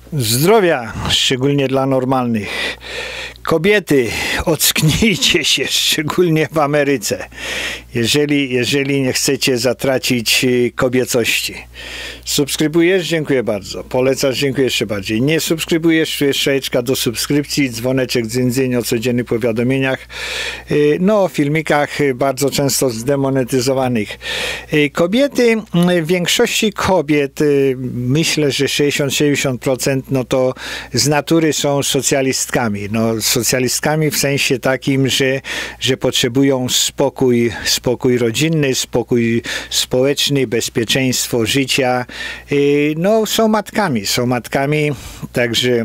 Zdrowia, szczególnie dla normalnych. Kobiety, ocknijcie się, szczególnie w Ameryce, jeżeli nie chcecie zatracić kobiecości. Subskrybujesz? Dziękuję bardzo. Polecasz? Dziękuję jeszcze bardziej. Nie subskrybujesz? Tu jest strzałeczka do subskrypcji, dzwoneczek dzyń o codziennych powiadomieniach, no o filmikach bardzo często zdemonetyzowanych. Kobiety, w większości kobiet, myślę, że 60-70%, no to z natury są socjalistkami. No, socjalistkami w sensie takim, że potrzebują spokój rodzinny, spokój społeczny, bezpieczeństwo życia. No, są matkami, także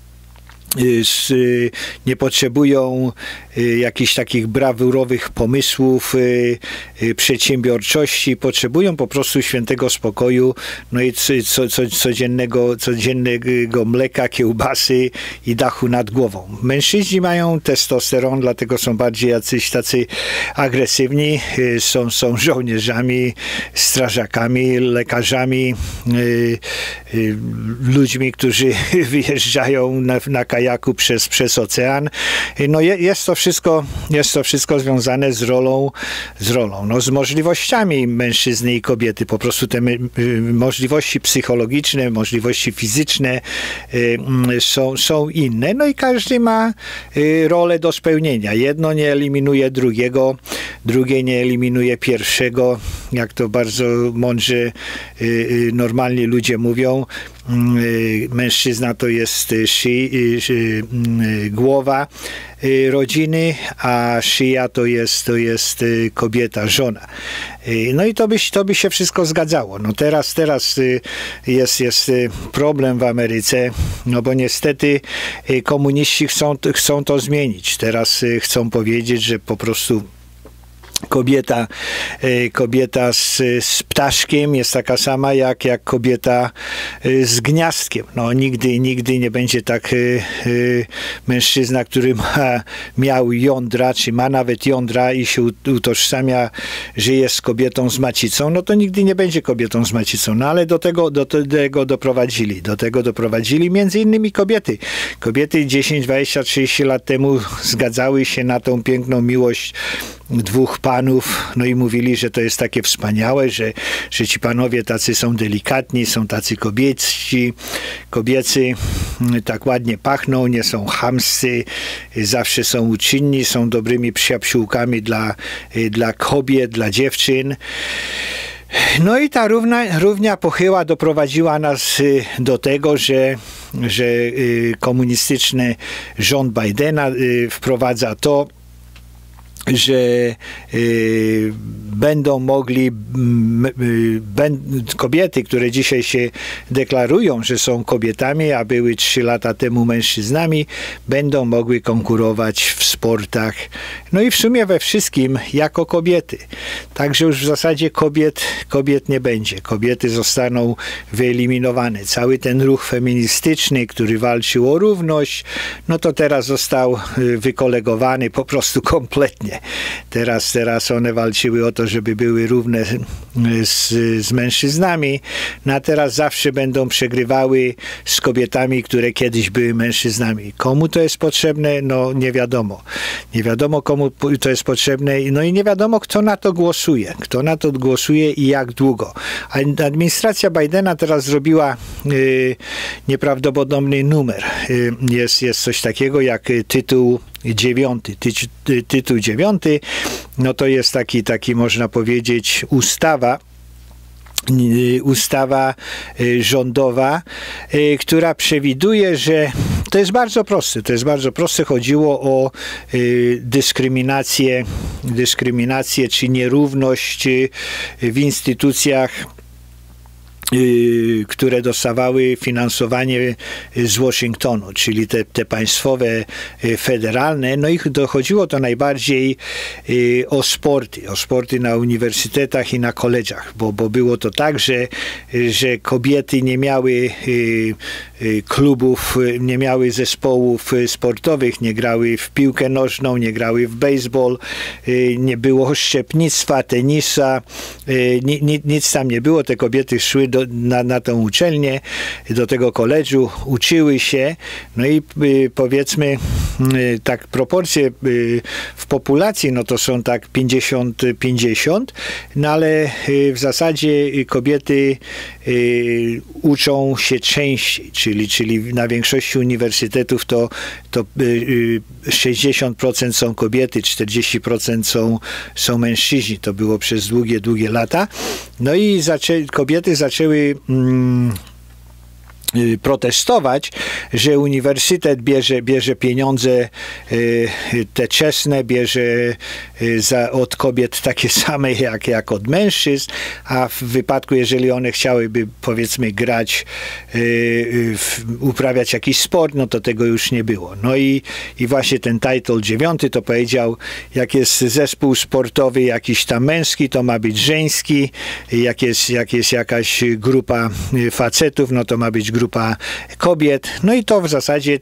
nie potrzebują jakichś takich brawurowych pomysłów, przedsiębiorczości, potrzebują po prostu świętego spokoju, no i codziennego mleka, kiełbasy i dachu nad głową. Mężczyźni mają testosteron, dlatego są bardziej tacy agresywni, są żołnierzami, strażakami, lekarzami, ludźmi, którzy wyjeżdżają na kajaku przez ocean. No jest to wszystko związane z rolą, no z możliwościami mężczyzny i kobiety. Po prostu te możliwości psychologiczne, możliwości fizyczne są inne. No i każdy ma rolę do spełnienia. Jedno nie eliminuje drugiego, drugie nie eliminuje pierwszego. Jak to bardzo mądrze normalni ludzie mówią, mężczyzna to jest głowa rodziny, a szyja to jest kobieta, żona. No i to by się wszystko zgadzało. No teraz jest problem w Ameryce, no bo niestety komuniści chcą to zmienić. Teraz chcą powiedzieć, że po prostu kobieta z ptaszkiem jest taka sama jak kobieta z gniazdkiem. No, nigdy nie będzie tak mężczyzna, który miał jądra, czy ma nawet jądra i się utożsamia, że jest kobietą z macicą, no to nigdy nie będzie kobietą z macicą. No ale do tego doprowadzili między innymi kobiety. Kobiety 10, 20, 30 lat temu zgadzały się na tą piękną miłość dwóch panów, no i mówili, że to jest takie wspaniałe, że ci panowie tacy są delikatni, są tacy kobiecy, tak ładnie pachną, nie są chamscy, zawsze są uczynni, są dobrymi przyjaciółkami dla kobiet, dla dziewczyn. No i ta równia pochyła doprowadziła nas do tego, że komunistyczny rząd Bidena wprowadza to, że będą mogli kobiety, które dzisiaj się deklarują, że są kobietami, a były 3 lata temu mężczyznami, będą mogły konkurować w sportach, no i w sumie we wszystkim jako kobiety. Także już w zasadzie kobiet nie będzie. Kobiety zostaną wyeliminowane. Cały ten ruch feministyczny, który walczył o równość, no to teraz został wykolegowany po prostu kompletnie. Teraz one walczyły o to, żeby były równe z mężczyznami, no a teraz zawsze będą przegrywały z kobietami, które kiedyś były mężczyznami. Komu to jest potrzebne? No nie wiadomo. Nie wiadomo, komu to jest potrzebne, no i nie wiadomo, kto na to głosuje. Kto na to głosuje i jak długo. Administracja Bidena teraz zrobiła nieprawdopodobny numer. Jest coś takiego jak tytuł 9. Tytuł 9, no to jest taki można powiedzieć ustawa rządowa, która przewiduje, że to jest bardzo proste. Chodziło o dyskryminację czy nierówność w instytucjach, które dostawały finansowanie z Waszyngtonu, czyli te państwowe, federalne, no i dochodziło to najbardziej o sporty na uniwersytetach i na college'ach, bo było to tak, że kobiety nie miały klubów, nie miały zespołów sportowych, nie grały w piłkę nożną, nie grały w baseball, nie było szczepnictwa, tenisa, nic tam nie było, te kobiety szły na tę uczelnię, do tego koledżu, uczyły się, no i powiedzmy tak proporcje w populacji, no to są tak 50-50, no ale w zasadzie kobiety uczą się częściej, czyli na większości uniwersytetów to 60% są kobiety, 40% są mężczyźni. To było przez długie lata. No i kobiety zaczęły protestować, że uniwersytet bierze pieniądze te czesne, bierze od kobiet takie same jak od mężczyzn, a w wypadku, jeżeli one chciałyby, powiedzmy, grać, uprawiać jakiś sport, no to tego już nie było. No i właśnie ten title 9 to powiedział, jak jest zespół sportowy jakiś tam męski, to ma być żeński, jak jest jakaś grupa facetów, no to ma być grupa kobiet. No i to w zasadzie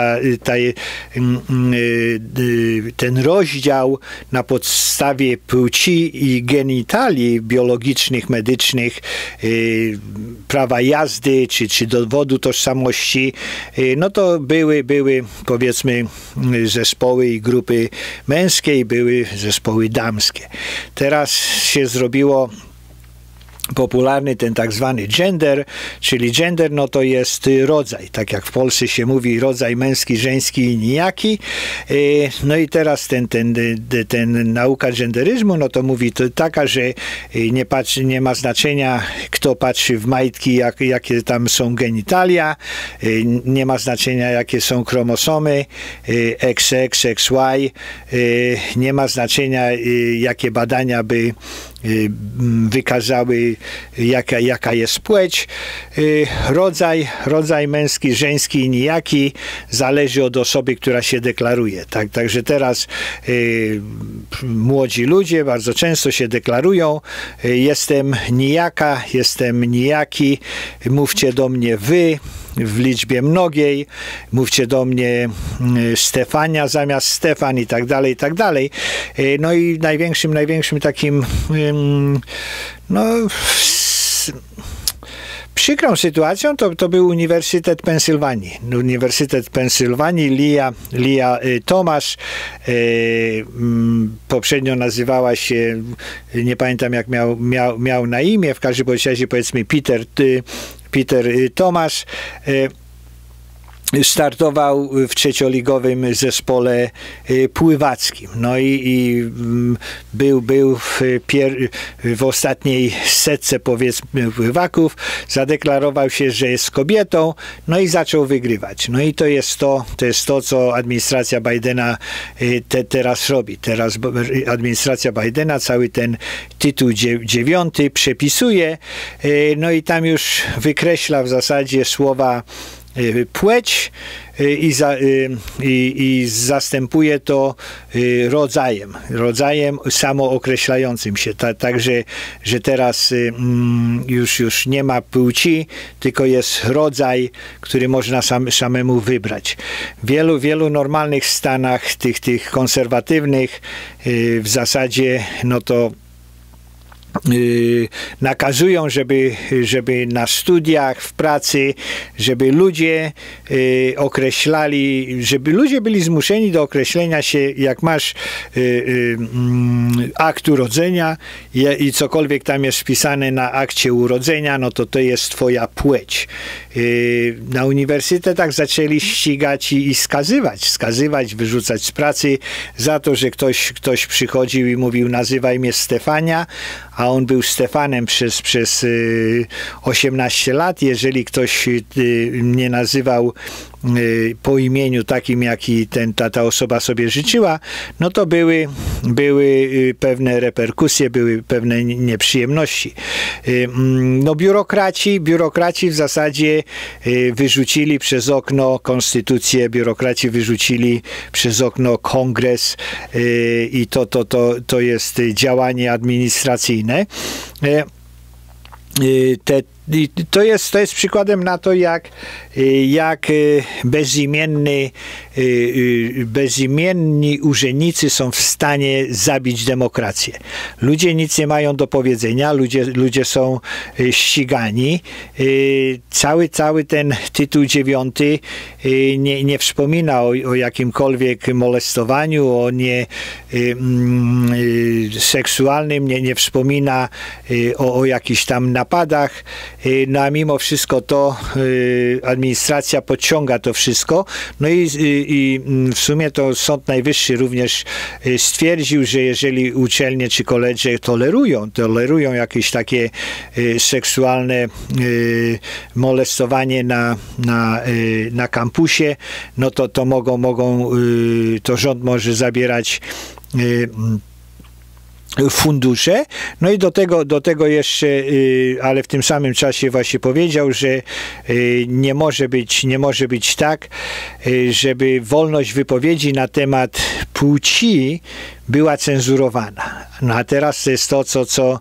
ten rozdział na podstawie płci i genitaliów biologicznych, medycznych, prawa jazdy, czy dowodu tożsamości, no to były powiedzmy zespoły i grupy męskie i były zespoły damskie. Teraz się zrobiło popularny ten tak zwany gender, czyli gender, no to jest rodzaj, tak jak w Polsce się mówi rodzaj męski, żeński i nijaki. No i teraz ten nauka genderyzmu, no to mówi to taka, że nie ma znaczenia, kto patrzy w majtki, jakie tam są genitalia, nie ma znaczenia, jakie są chromosomy, XX, XY, nie ma znaczenia, jakie badania by wykazały, jaka jest płeć. Rodzaj męski, żeński i nijaki zależy od osoby, która się deklaruje. Także teraz młodzi ludzie bardzo często się deklarują: jestem nijaka, jestem nijaki, mówcie do mnie wy w liczbie mnogiej, mówcie do mnie Stefania zamiast Stefan i tak dalej, i tak dalej. No i największym takim przykrą sytuacją to był Uniwersytet Pensylwanii. Uniwersytet Pensylwanii, Lia Thomas, poprzednio nazywała się, nie pamiętam jak miał na imię, w każdym razie powiedzmy Peter Thomas, startował w trzecioligowym zespole pływackim. No i był w ostatniej setce, powiedzmy, pływaków, zadeklarował się, że jest kobietą, no i zaczął wygrywać. No i to jest to, co administracja Bidena teraz robi. Teraz administracja Bidena cały ten tytuł 9 przepisuje, no i tam już wykreśla w zasadzie słowa płeć i zastępuje to rodzajem samookreślającym się. Także, że teraz już nie ma płci, tylko jest rodzaj, który można samemu wybrać. W wielu normalnych stanach, tych konserwatywnych, w zasadzie no to nakazują, żeby na studiach, w pracy, żeby ludzie określali, żeby ludzie byli zmuszeni do określenia się, jak masz akt urodzenia i cokolwiek tam jest wpisane na akcie urodzenia, no to jest twoja płeć. Na uniwersytetach zaczęli ścigać i skazywać, wyrzucać z pracy za to, że ktoś przychodził i mówił: nazywaj mnie Stefania, a on był Stefanem przez 18 lat. Jeżeli ktoś mnie nazywał po imieniu takim, jaki ta osoba sobie życzyła, no to były pewne reperkusje, były pewne nieprzyjemności. No biurokraci w zasadzie wyrzucili przez okno konstytucję, biurokraci wyrzucili przez okno kongres i to jest działanie administracyjne. to jest przykładem na to, jak bezimienni urzędnicy są w stanie zabić demokrację. Ludzie nic nie mają do powiedzenia, ludzie są ścigani. Cały ten tytuł 9 nie wspomina o jakimkolwiek molestowaniu, o seksualnym, nie wspomina o jakichś tam napadach, no a mimo wszystko to administracja podciąga to wszystko. No i w sumie to Sąd Najwyższy również stwierdził, że jeżeli uczelnie czy koledże tolerują jakieś takie seksualne molestowanie na kampusie, no to to rząd może zabierać fundusze. No i do tego jeszcze, ale w tym samym czasie właśnie powiedział, że nie może być tak, żeby wolność wypowiedzi na temat płci była cenzurowana. No a teraz to jest to, co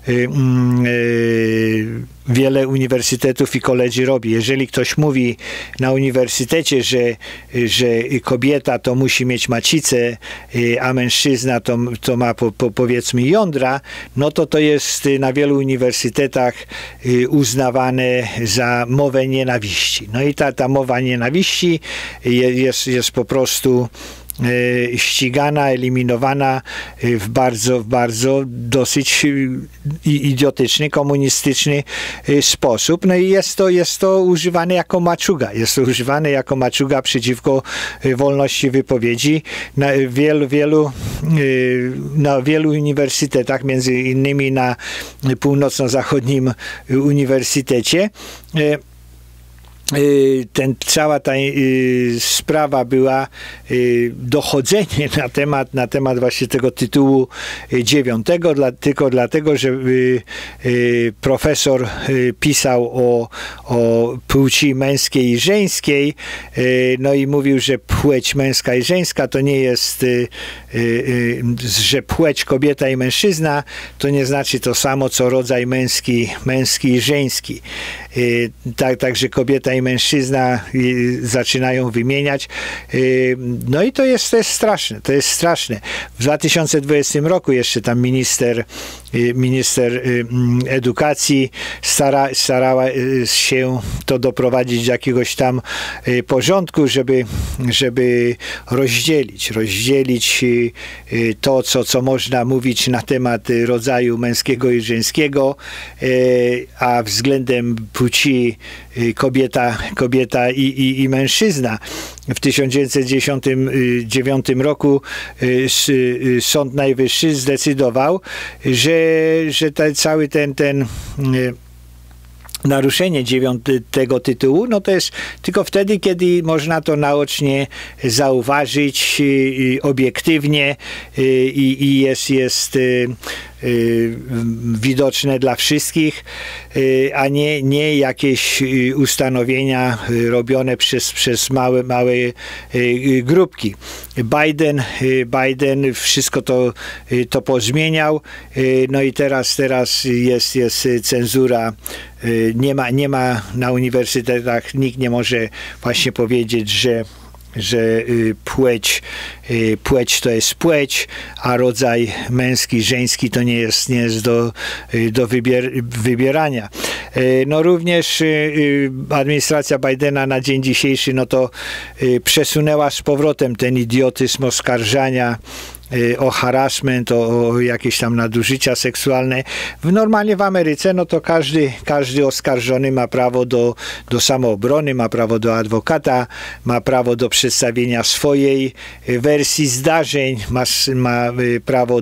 wiele uniwersytetów i kolegii robi. Jeżeli ktoś mówi na uniwersytecie, że kobieta to musi mieć macicę, a mężczyzna to ma powiedzmy jądra, no to jest na wielu uniwersytetach uznawane za mowę nienawiści. No i ta mowa nienawiści jest po prostu ścigana, eliminowana w bardzo dosyć idiotyczny, komunistyczny sposób. No i jest to używane jako maczuga. Jest to używane jako maczuga przeciwko wolności wypowiedzi na wielu uniwersytetach, między innymi na Północno-Zachodnim Uniwersytecie. Cała ta sprawa była dochodzenie na temat właśnie tego tytułu 9, tylko dlatego, że profesor pisał o płci męskiej i żeńskiej, no i mówił, że płeć męska i żeńska to nie jest, że płeć kobieta i mężczyzna to nie znaczy to samo, co rodzaj męski i żeński. Także kobieta i mężczyzna zaczynają wymieniać. No i to jest straszne. To jest straszne. W 2020 roku jeszcze tam minister edukacji starała się to doprowadzić do jakiegoś tam porządku, żeby rozdzielić to, co można mówić na temat rodzaju męskiego i żeńskiego, a względem płci kobieta i mężczyzna. W 1909 roku Sąd Najwyższy zdecydował, że cały ten naruszenie 9 tytułu, no to jest tylko wtedy, kiedy można to naocznie zauważyć obiektywnie i jest widoczne dla wszystkich, a nie jakieś ustanowienia robione przez małe grupki. Biden wszystko to pozmieniał, no i teraz jest cenzura. Nie ma na uniwersytetach, nikt nie może właśnie powiedzieć, że płeć to jest płeć, a rodzaj męski, żeński to nie jest do wybierania. No również administracja Bidena na dzień dzisiejszy no to przesunęła z powrotem ten idiotyzm oskarżania o harassment, o jakieś tam nadużycia seksualne. Normalnie w Ameryce no to każdy oskarżony ma prawo do samoobrony, ma prawo do adwokata, ma prawo do przedstawienia swojej wersji zdarzeń, ma prawo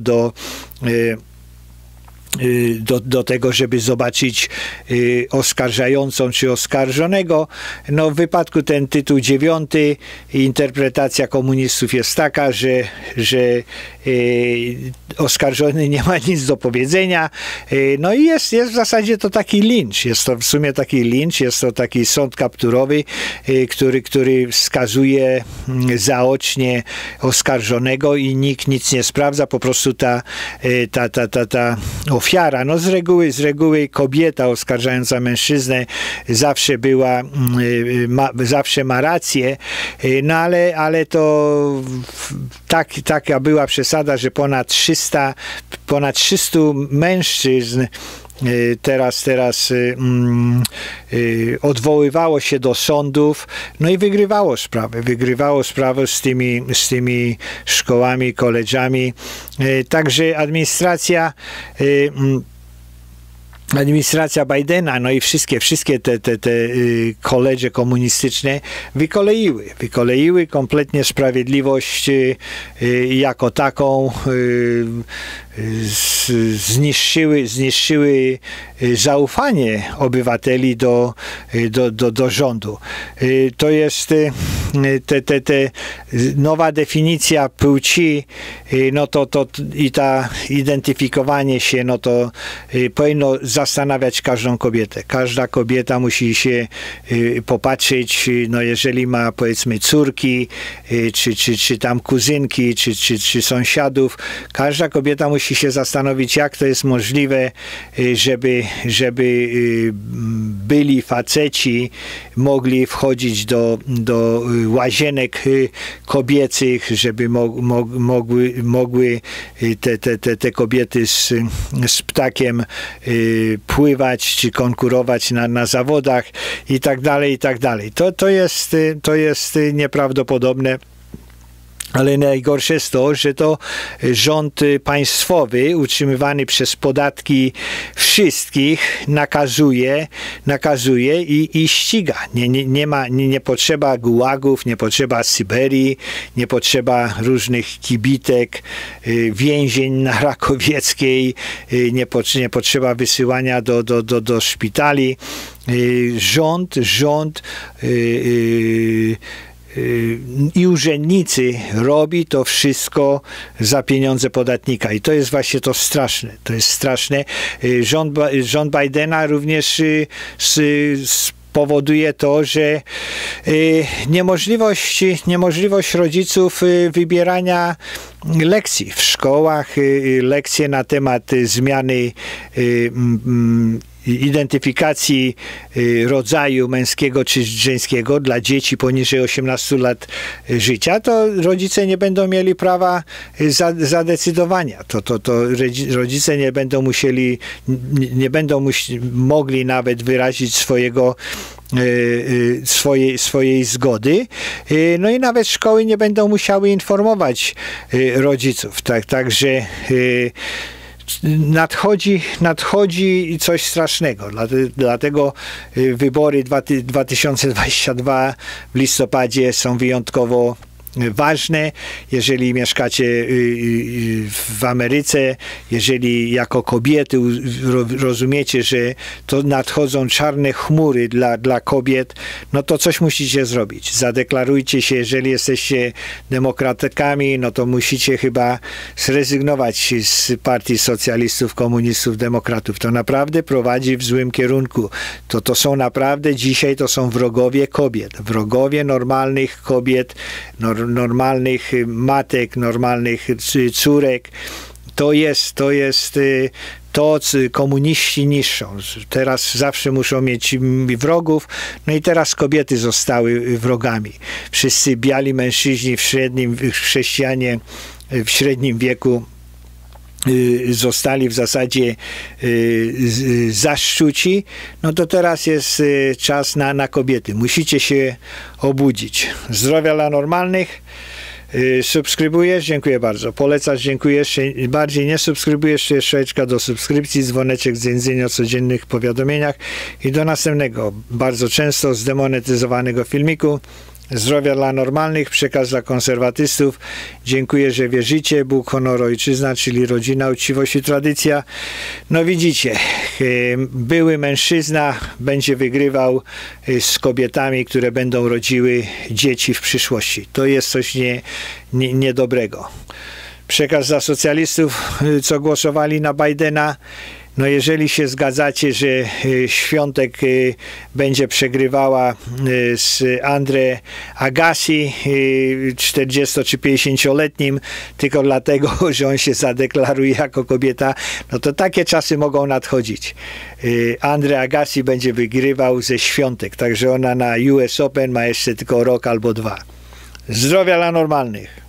do tego, żeby zobaczyć oskarżającą czy oskarżonego. No w wypadku ten tytuł 9, interpretacja komunistów jest taka, że oskarżony nie ma nic do powiedzenia. No i jest w zasadzie to taki lincz. Jest to w sumie taki lincz, jest to taki sąd kapturowy, który skazuje zaocznie oskarżonego i nikt nic nie sprawdza. Po prostu ta ofiara. No z reguły kobieta oskarżająca mężczyznę zawsze zawsze ma rację, no ale to taka była przesada, że ponad 300 mężczyzn teraz odwoływało się do sądów, no i wygrywało sprawę z tymi szkołami, college'ami. Także administracja Bidena, no i wszystkie te koledże komunistyczne wykoleiły kompletnie sprawiedliwość jako taką, zniszczyły zaufanie obywateli do rządu. To jest nowa definicja płci, no to i ta identyfikowanie się, no to powinno zastanawiać każdą kobietę. Każda kobieta musi się popatrzeć, no jeżeli ma powiedzmy córki, czy tam kuzynki, czy sąsiadów, każda kobieta musi się zastanowić, jak to jest możliwe, żeby byli faceci mogli wchodzić do łazienek kobiecych, żeby mogły te kobiety z ptakiem pływać, czy konkurować na zawodach i tak dalej, i tak dalej. To jest nieprawdopodobne. Ale najgorsze jest to, że to rząd państwowy utrzymywany przez podatki wszystkich nakazuje i ściga. Nie potrzeba gułagów, nie potrzeba Syberii, nie potrzeba różnych kibitek, więzień na Rakowieckiej, nie potrzeba wysyłania do szpitali. Rząd i urzędnicy robi to wszystko za pieniądze podatnika. I to jest właśnie to straszne. To jest straszne. Rząd Bidena również powoduje to, że niemożliwość rodziców wybierania lekcji w szkołach, lekcje na temat zmiany identyfikacji rodzaju męskiego czy żeńskiego dla dzieci poniżej 18 lat życia, to rodzice nie będą mieli prawa zadecydowania. To rodzice nie będą mogli nawet wyrazić swojej zgody. No i nawet szkoły nie będą musiały informować rodziców. Także nadchodzi coś strasznego. Dlatego wybory 2022 w listopadzie są wyjątkowo ważne. Jeżeli mieszkacie w Ameryce, jeżeli jako kobiety rozumiecie, że to nadchodzą czarne chmury dla kobiet, no to coś musicie zrobić. Zadeklarujcie się, jeżeli jesteście demokratkami, no to musicie chyba zrezygnować z partii socjalistów, komunistów, demokratów. To naprawdę prowadzi w złym kierunku. To są naprawdę dzisiaj to są wrogowie kobiet. Wrogowie normalnych kobiet, normalnych matek, normalnych córek. To jest to, co komuniści niszczą. Teraz zawsze muszą mieć wrogów, no i teraz kobiety zostały wrogami. Wszyscy biali mężczyźni chrześcijanie w średnim wieku zostali w zasadzie zaszczuci, no to teraz jest czas na kobiety. Musicie się obudzić. Zdrowia dla normalnych. Subskrybujesz? Dziękuję bardzo. Polecasz? Dziękuję. Jeszcze bardziej nie subskrybujesz? Jeszcze do subskrypcji, dzwoneczek z jędzenia o codziennych powiadomieniach i do następnego, bardzo często zdemonetyzowanego filmiku. Zdrowia dla normalnych, przekaz dla konserwatystów. Dziękuję, że wierzycie. Bóg, honor, ojczyzna, czyli rodzina, uczciwość i tradycja. No widzicie, były mężczyzna będzie wygrywał z kobietami, które będą rodziły dzieci w przyszłości. To jest coś niedobrego. Przekaz dla socjalistów, co głosowali na Bidena. No jeżeli się zgadzacie, że Świątek będzie przegrywała z Andre Agassi, 40 czy 50-letnim, tylko dlatego, że on się zadeklaruje jako kobieta, no to takie czasy mogą nadchodzić. Andre Agassi będzie wygrywał ze Świątek, także ona na US Open ma jeszcze tylko rok albo dwa. Zdrowia dla normalnych.